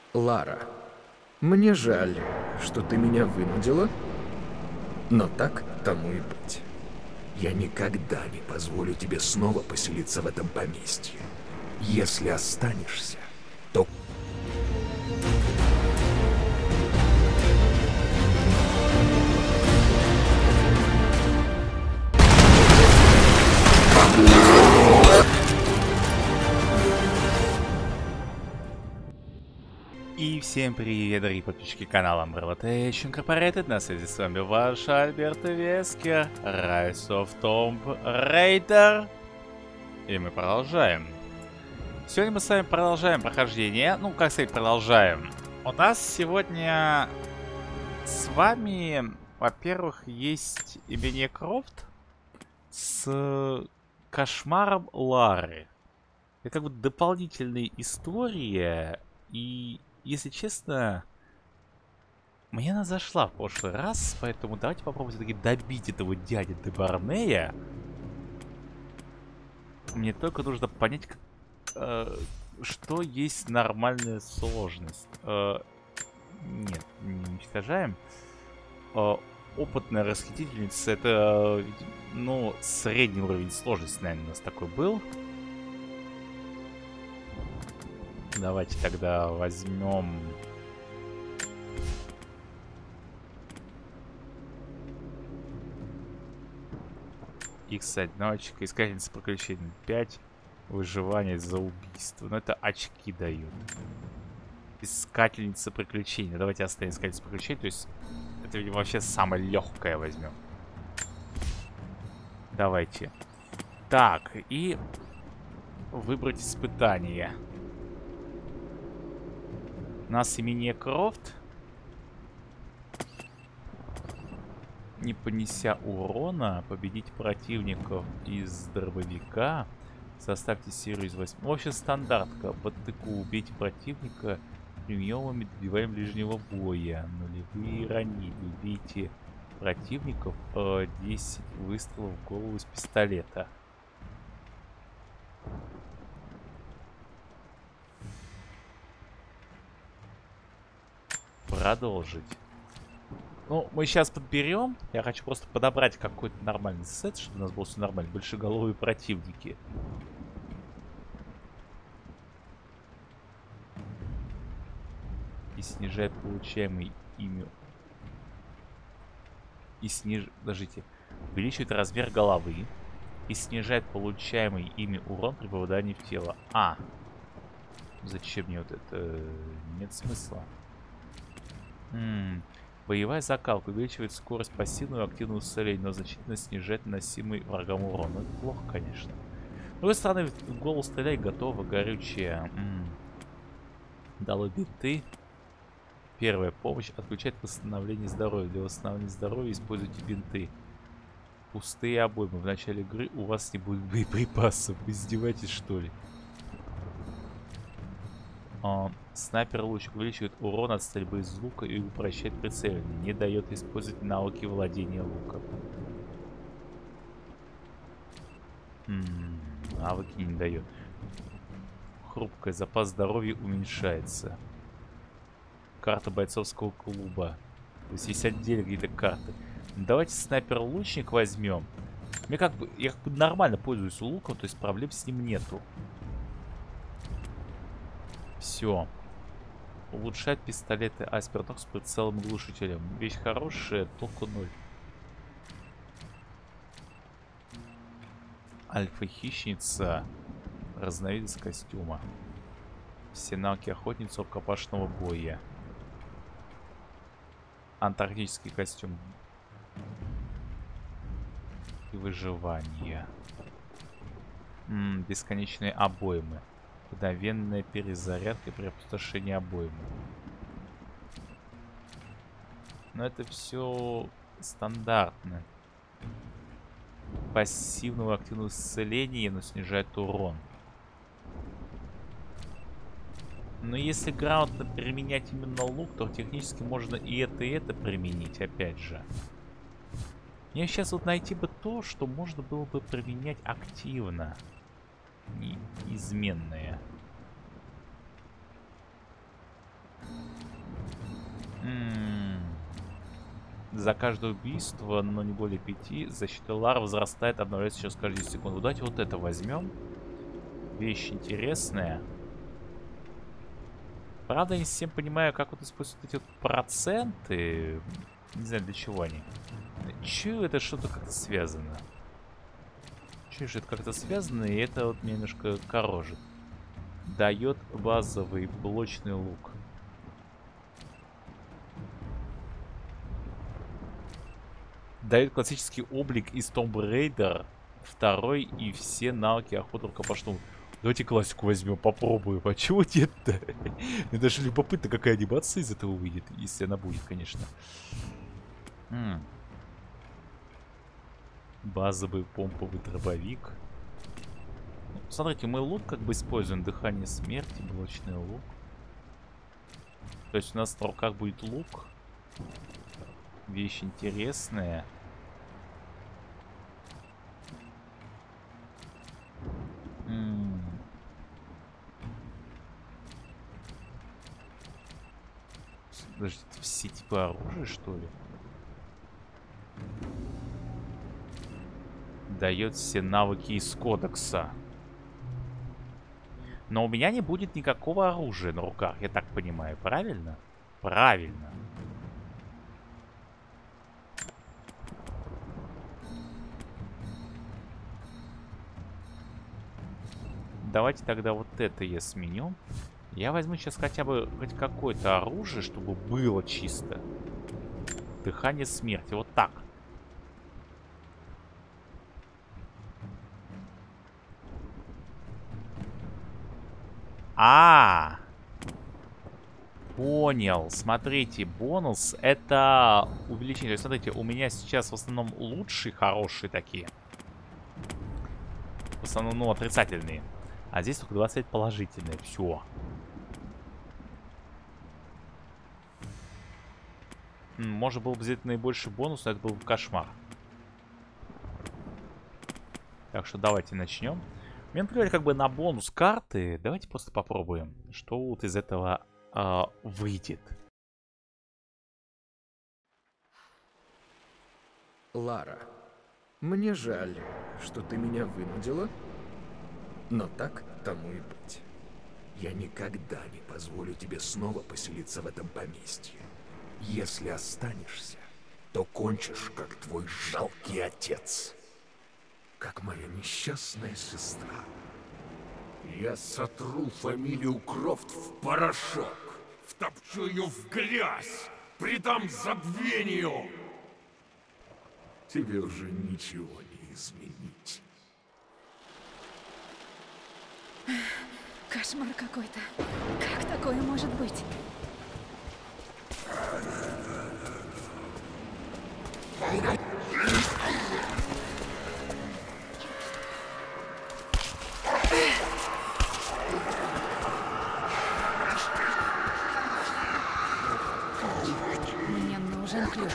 Лара, мне жаль, что ты меня вынудила, но так тому и быть. Я никогда не позволю тебе снова поселиться в этом поместье. Если останешься, то... И всем привет, дорогие подписчики канала Umbrella Tech Incorporated. На связи с вами ваш Альберт Вескер, Rise of Tomb Raider. И мы продолжаем. Сегодня мы с вами продолжаем прохождение. Ну, как сказать, продолжаем. У нас сегодня с вами, во-первых, есть Эмилия Крофт с кошмаром Лары. Это как бы дополнительная история. И, если честно, мне она зашла в прошлый раз, поэтому давайте попробуем все-таки добить этого дяди Дебарнея. Мне только нужно понять, что есть нормальная сложность. Нет, не уничтожаем. Опытная расхитительница — это, ну, средний уровень сложности, наверное, у нас такой был. Давайте тогда возьмем... X1, искательница приключений 5, выживание за убийство. Но это очки дают. Искательница приключений. Давайте оставим искательницу приключений. То есть это, видимо, вообще самое легкое возьмем. Давайте. Так, и выбрать испытание. У нас Эмилия Крофт. Не понеся урона, победить противников из дробовика. Составьте серию из 8. В общем, стандартка. По тыку убейте противника приемами добиваем ближнего боя. Нулевые ранили. Убейте противников 10 выстрелов в голову из пистолета. Продолжить. Ну, мы сейчас подберем. Я хочу просто подобрать какой-то нормальный сет, чтобы у нас был все нормально. Большеголовые противники. И снижает получаемый ими... Подождите. Увеличивает размер головы. И снижает получаемый ими урон при попадании в тело. А. Зачем мне вот это? Нет смысла. Боевая закалка увеличивает скорость пассивного и активного исцеления, но значительно снижает наносимый врагам урон. Ну, это плохо, конечно. С другой стороны, в голову стрелять готово, горючее. Дало биты. Первая помощь отключает восстановление здоровья. Для восстановления здоровья используйте бинты. Пустые обоймы. В начале игры у вас не будет боеприпасов. Вы издеваетесь, что ли? Снайпер-лучник увеличивает урон от стрельбы из лука и упрощает прицеливание. Не дает использовать навыки владения луком. Навыки не дает. Хрупкая. Запас здоровья уменьшается. Карта бойцовского клуба. То есть есть отдельно какие-то карты. Давайте снайпер-лучник возьмем. Я как бы нормально пользуюсь луком, то есть проблем с ним нету. Все. Улучшать пистолеты Аспердок с прицелом глушителем. Вещь хорошая, толку 0. Альфа-хищница. Разновидность костюма. Все навыки охотницы рукопашного боя. Антарктический костюм. И выживание. Бесконечные обоймы. Мгновенная перезарядка при опустошении обоймы. Но это все стандартно. Пассивного активного исцеления, но снижает урон. Но если грамотно применять именно лук, то технически можно и это применить, опять же. Мне сейчас вот найти бы то, что можно было бы применять активно. Неизменное. За каждое убийство, но не более 5, защита Лар возрастает, обновляется через каждую секунду. Давайте вот это возьмем. Вещь интересная. Правда, я не совсем понимаю, как вот используют эти вот проценты. Не знаю, для чего они. Чё это что-то как-то связано? Чё же это как-то связано, и это вот меня немножко корожит. Дает базовый блочный лук. Дает классический облик из Tomb Raider 2 и все навыки охоты рукопашного. Давайте классику возьмем, попробуем. А чего нет-то? Мне даже любопытно, какая анимация из этого выйдет. Если она будет, конечно. Базовый помповый дробовик. Ну, смотрите, мы лук как бы используем. Дыхание смерти, блочный лук. То есть у нас на руках будет лук. Вещь интересная. Подождите, все типы оружия, что ли? Дает все навыки из кодекса. Но у меня не будет никакого оружия на руках, я так понимаю, правильно? Правильно. Давайте тогда вот это я сменю. Я возьму сейчас хотя бы хоть какое-то оружие, чтобы было чисто. Дыхание смерти. Вот так. Понял. Смотрите, бонус это увеличение. То есть, смотрите, у меня сейчас в основном лучшие, хорошие такие. В основном, ну, отрицательные. А здесь только 25 положительные. Все. Можно было бы взять наибольший бонус, но это был бы кошмар. Так что давайте начнем. Мне наплевать как бы на бонус карты. Давайте просто попробуем, что вот из этого выйдет. Лара, мне жаль, что ты меня вынудила, но так тому и быть. Я никогда не позволю тебе снова поселиться в этом поместье. Если останешься, то кончишь, как твой жалкий отец. Как моя несчастная сестра. Я сотру фамилию Крофт в порошок. Втопчу ее в грязь. Придам забвению. Тебе уже ничего не изменить. Кошмар какой-то. Как такое может быть? Мне нужен ключ.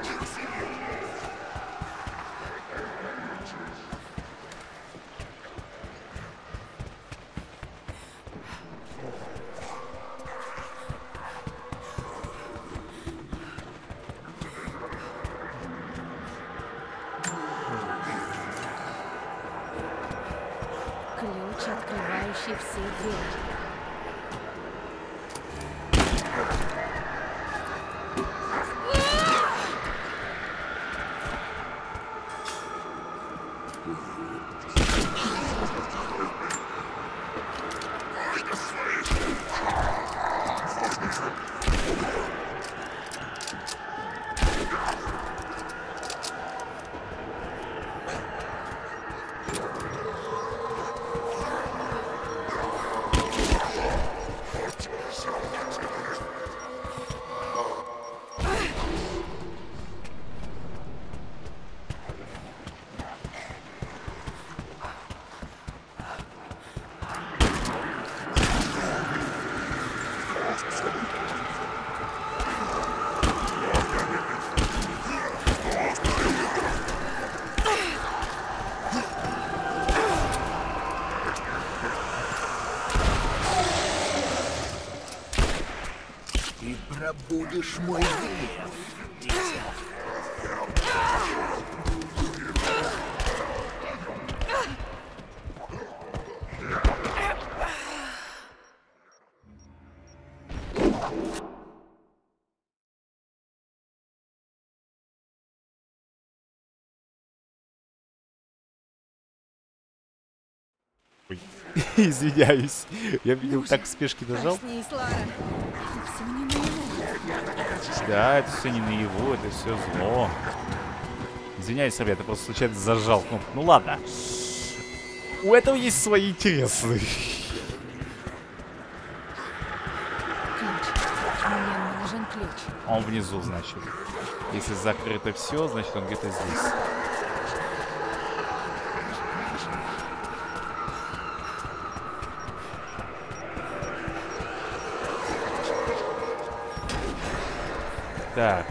Ключ, открывающий все двери. Ты пробудешь мой гнев, дитя. Ой, извиняюсь. Я видел, так в спешке нажал. Проснись, Лара. Это все не наяву. Да, это все не наяву, это все зло. Извиняюсь, ребята, я просто случайно зажал кнопку. Ну ладно. У этого есть свои интересы. Ключ. Мне нужен ключ. Он внизу, значит. Если закрыто все, значит он где-то здесь. Так.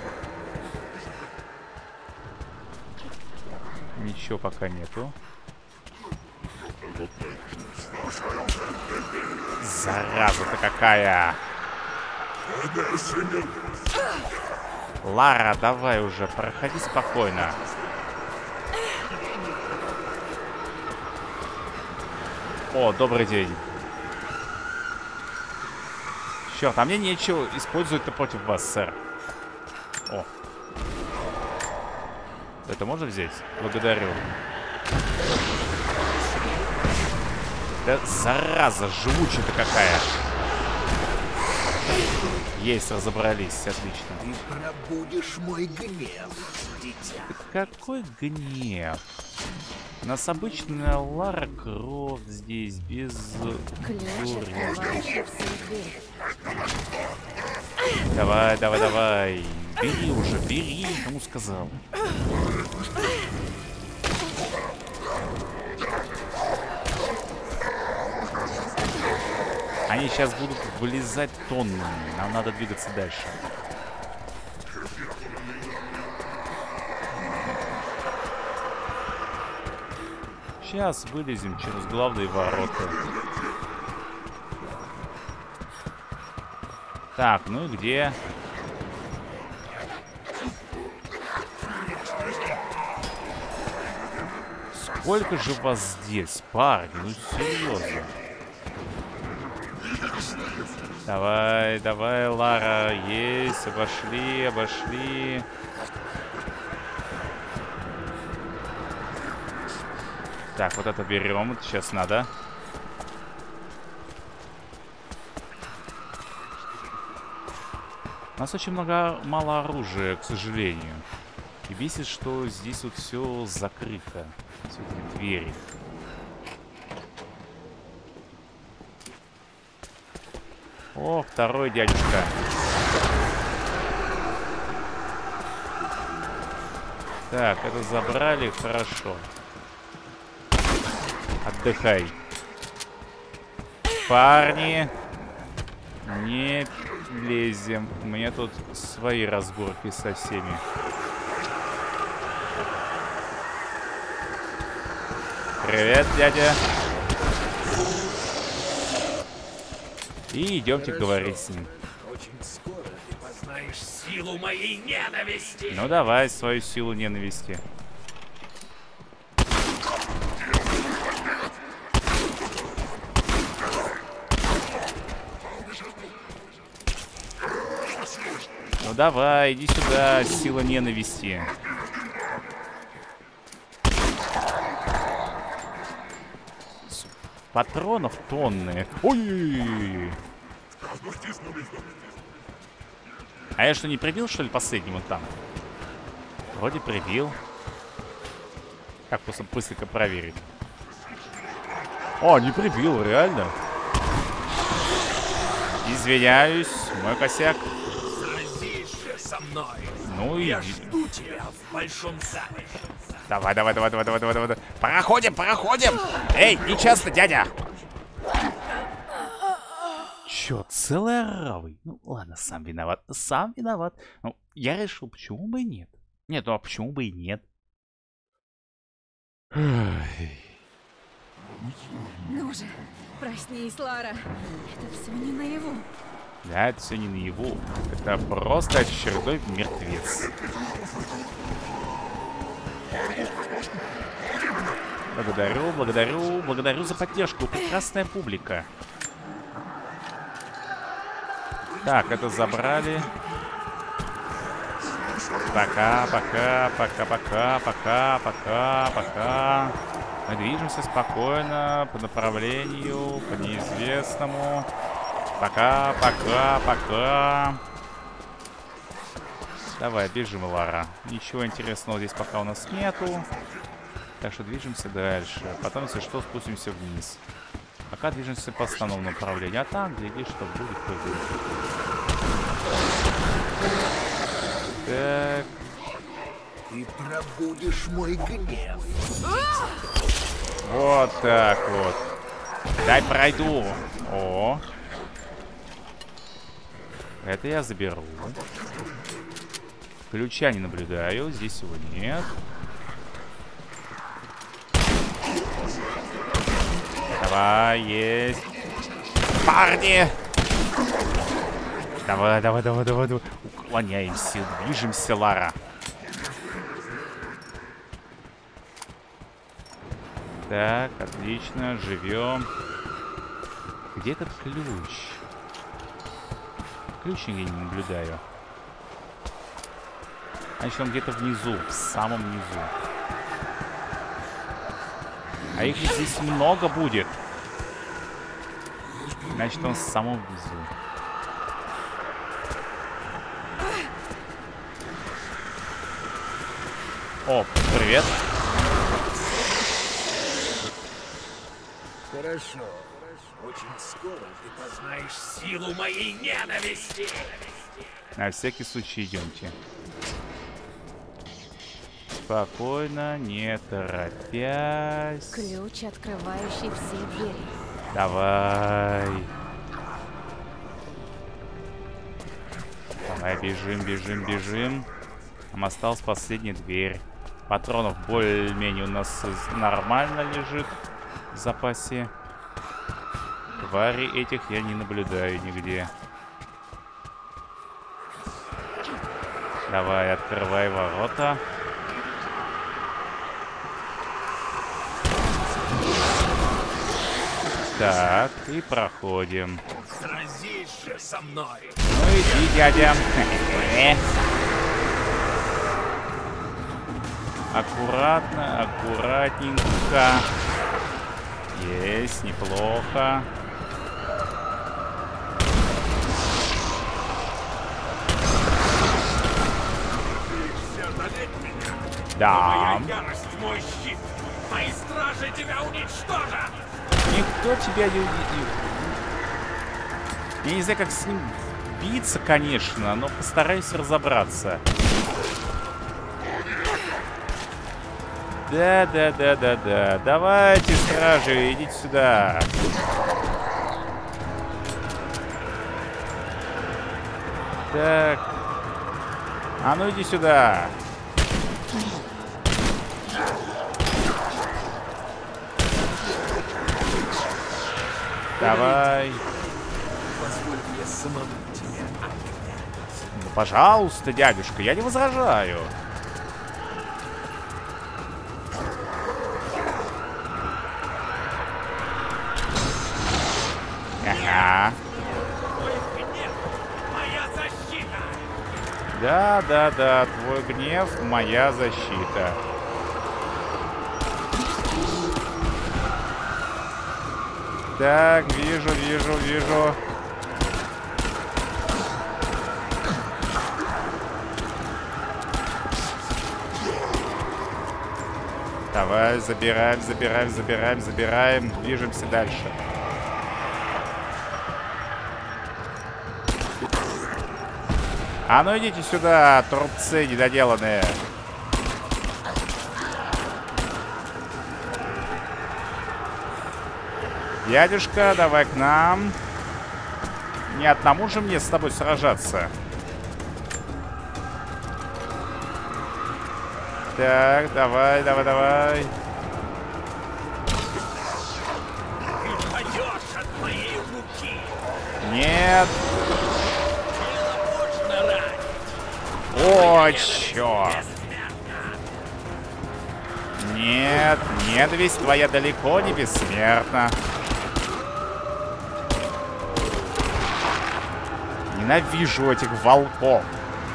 Ничего пока нету. Зараза-то какая! Лара, давай уже, проходи спокойно. О, добрый день. Черт, а мне нечего использовать-то против вас, сэр. О. Это можно взять? Благодарю. Да зараза, живучая-то какая. Есть, разобрались, отлично. Ты пробудешь мой гнев, дитя. Какой гнев? У нас обычная Лара Крофт здесь, без Ключ, открывающий все двери. Давай, давай, давай. Бери уже, бери, кому сказал. Они сейчас будут вылезать тоннами. Нам надо двигаться дальше. Сейчас вылезем через главные ворота. Так, ну и где? Сколько же вас здесь, парни? Ну серьезно. Давай, давай, Лара. Есть, обошли, обошли. Так, вот это берем. Это сейчас надо. У нас очень мало оружия, к сожалению. И бесит, что здесь вот все закрыто. Все эти двери. О, второй дядюшка. Так, это забрали, хорошо. Отдыхай. Парни, не лезем. У меня тут свои разборки со всеми. Привет, дядя. И идемте говорить с ним. Очень скоро ты познаешь силу моей ненависти. Ну давай свою силу ненависти. Ну давай, иди сюда, сила ненависти. Патронов тонны. Ой-ой-ой. А я что, не прибил, что ли, последнему там? Вроде прибил. Как просто быстренько проверить? О, не прибил, реально. Извиняюсь, мой косяк. Сразишься со мной. Ну и... Я жду тебя в большом зале. Давай, давай, давай, давай, давай, давай, давай. Проходим, проходим. Эй, не часто, дядя. Чё, целый оравый? Ну, ладно, сам виноват. Сам виноват. Ну, я решил, почему бы и нет. Нет, ну а почему бы и нет? Ну же, проснись, Лара. Это все не наяву. Да, это все не наяву. Это просто очередной мертвец. Благодарю за поддержку, прекрасная публика. Так, это забрали. Пока. Мы движемся спокойно по направлению, по неизвестному. Пока. Давай, бежим, Лара. Ничего интересного здесь пока у нас нету. Так что движемся дальше. Потом, если что, спустимся вниз. Пока движемся по основному направлению. А там, гляди, что будет, то будет. Так. Ты пробудешь мой гнев. Вот так вот. Дай пройду. О. Это я заберу. Ключа не наблюдаю. Здесь его нет. Давай, есть. Парни! Давай. Уклоняемся, движемся, Лара. Так, отлично, живем. Где этот ключ? Ключ я не наблюдаю. Значит, он где-то внизу, в самом низу. А их здесь много будет. Значит, он в самом внизу. О, привет. Хорошо. Очень скоро ты познаешь силу моей ненависти. На всякий случай идемте. Спокойно, не торопясь. Ключ, открывающий все двери. Давай. Давай, бежим. Нам осталась последняя дверь. Патронов более-менее у нас нормально лежит в запасе. Твари этих я не наблюдаю нигде. Давай, открывай ворота. Так, и проходим. Сразись же со мной. Ну иди, дядя. Аккуратненько. Есть, неплохо. Да. Моя ярость, мой щит. Мои стражи тебя уничтожат. Никто тебя не увидел. Я не знаю, как с ним биться, конечно, но постараюсь разобраться. Да. Давайте, стражи, идите сюда. Так. А ну иди сюда. Давай. Позволь мне самому тебя. Ну, пожалуйста, дядюшка, я не возражаю. Ага. Моя защита. Да, твой гнев — моя защита. Так, вижу. Давай, забираем. Движемся дальше. А ну идите сюда, трубцы недоделанные. Дядюшка, давай к нам. Не одному же мне с тобой сражаться. Так, давай. Ты упадешь от моей руки. Нет. Можно ранить. О, черт. Нет, ненависть твоя далеко не бессмертна. Ненавижу этих волков.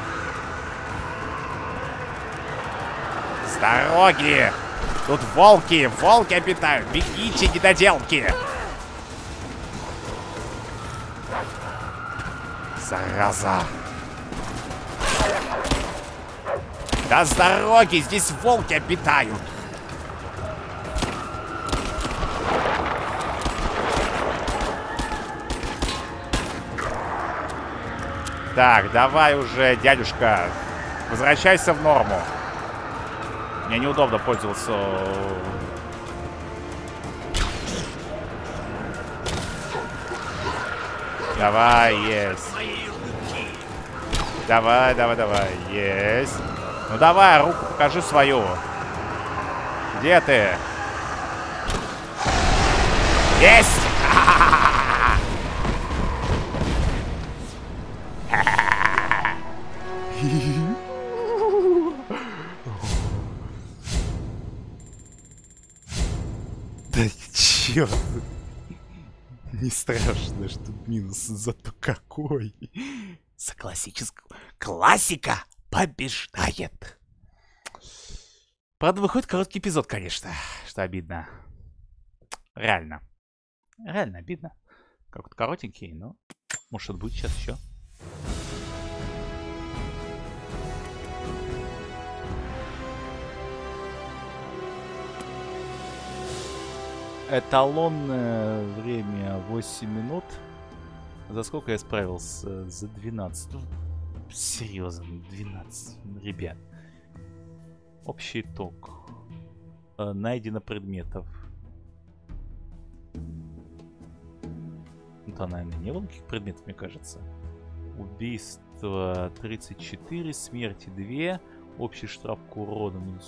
С дороги! Тут волки обитают. Бегите, недоделки! Зараза! Да с дороги! Здесь волки обитают! Так, давай уже, дядюшка. Возвращайся в норму. Мне неудобно пользоваться. Давай, есть. Давай, есть. Ну давай, руку покажи свою. Где ты? Есть! Да черт. Не страшно, что минус, зато какой. За классическую. Классика побеждает. Правда, выходит короткий эпизод, конечно. Что обидно. Реально. Реально обидно. Как-то коротенький, но может быть сейчас еще. Эталонное время 8 минут. За сколько я справился? За 12. Ну, серьезно, 12. Ребят. Общий итог. Найдено предметов. Да, наверное, не было никаких предметов, мне кажется. Убийство 34, смерти 2. Общий штраф к урону минус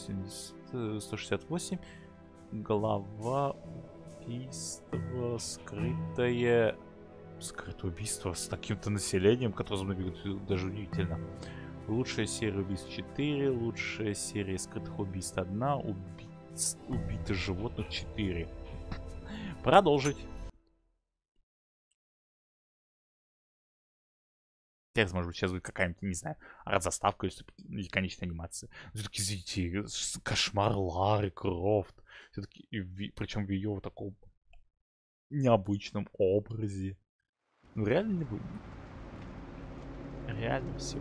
168. Голова, убийство, скрытое убийство с таким-то населением, которое за мной бегут, даже удивительно. Лучшая серия убийств 4, лучшая серия скрытых убийств 1, убитых животных 4. Продолжить. Текст, может быть, сейчас будет какая-нибудь, не знаю, заставка или конечная анимация. Все-таки, извините, кошмар Лары Крофт. Все-таки, причем в ее вот таком необычном образе. Ну, реально не будет. Реально все.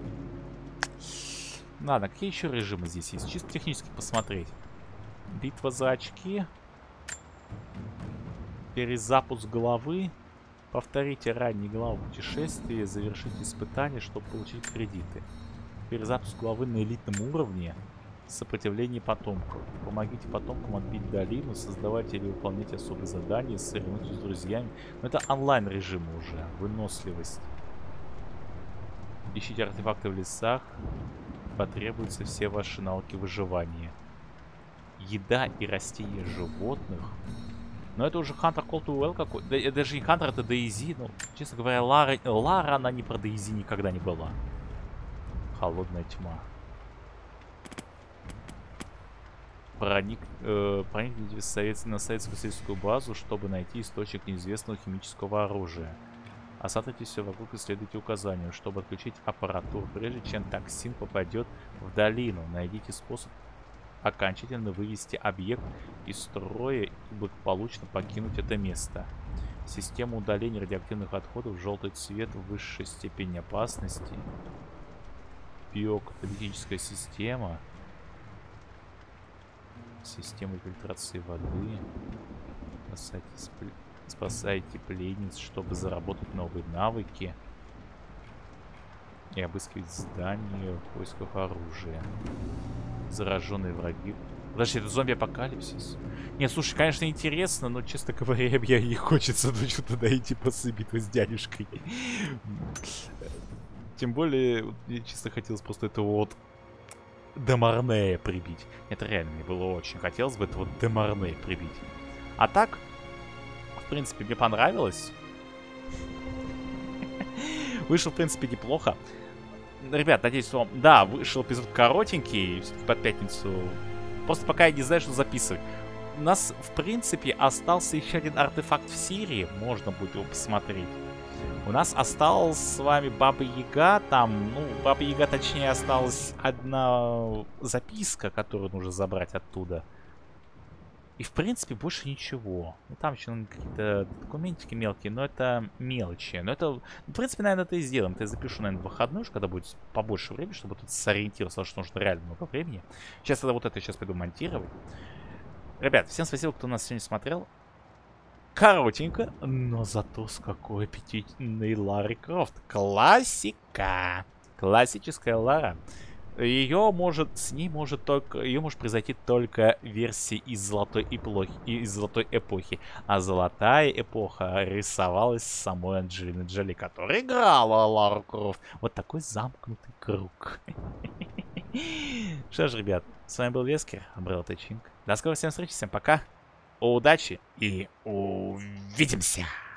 Ладно, какие еще режимы здесь есть? Чисто технически посмотреть. Битва за очки. Перезапуск головы. Повторите ранние главы путешествия. Завершите испытания, чтобы получить кредиты. Перезапуск главы на элитном уровне. Сопротивление потомков. Помогите потомкам отбить долину, создавайте или выполняйте особые задания, соревнуйтесь с друзьями. Но это онлайн режим уже. Выносливость. Ищите артефакты в лесах. Потребуются все ваши навыки выживания. Еда и растения животных. Но это уже Hunter Call to Well какой-то. Да, даже не Hunter, это DayZ. Ну, честно говоря, Лара, она не про DayZ никогда не была. Холодная тьма. Проникните на советскую сельскую базу, чтобы найти источник неизвестного химического оружия. Осмотрите все вокруг и следуйте указанию, чтобы отключить аппаратуру, прежде чем токсин попадет в долину. Найдите способ окончательно вывести объект из строя и благополучно покинуть это место. Система удаления радиоактивных отходов, желтый цвет, высшей степени опасности. Биокаталитическая система. Система фильтрации воды. Спасайте пленниц, чтобы заработать новые навыки. И обыскивать здания в поисках оружия. Зараженные враги. Подожди, это зомби-апокалипсис? Нет, слушай, конечно, интересно, но, честно говоря, мне не хочется туда идти после битвы с дядюшкой. Тем более, мне чисто хотелось просто этого вот Демарнея прибить. Это реально мне было очень хотелось бы этого Демарнея прибить. А так, в принципе, мне понравилось. Вышел, в принципе, неплохо. Ребят, надеюсь, вам... Да, вышел эпизод коротенький. Под пятницу Просто пока я не знаю, что записывать. У нас, в принципе, остался еще один артефакт в серии. Можно будет его посмотреть. У нас осталась с вами Баба Яга. Там, ну, Баба Яга, точнее, осталась одна записка, которую нужно забрать оттуда. И, в принципе, больше ничего. Ну, там еще какие-то документики мелкие, но это мелочи. Но это, в принципе, наверное, это и сделаем. Это я запишу, наверное, выходной, когда будет побольше времени, чтобы тут сориентироваться, потому что нужно реально много времени. Сейчас я вот это сейчас пойду монтировать. Ребят, всем спасибо, кто нас сегодня смотрел. Коротенько, но зато с какой аппетитной Ларри Крофт. Классика. Классическая Лара. Ее может произойти только версия из золотой эпохи. А золотая эпоха рисовалась самой Анджелиной Джоли, которая играла Лару Крофт. Вот такой замкнутый круг. Что ж, ребят, с вами был Вескер, Umbrella Teaching. До скорых всем встреч, всем пока. Удачи и увидимся!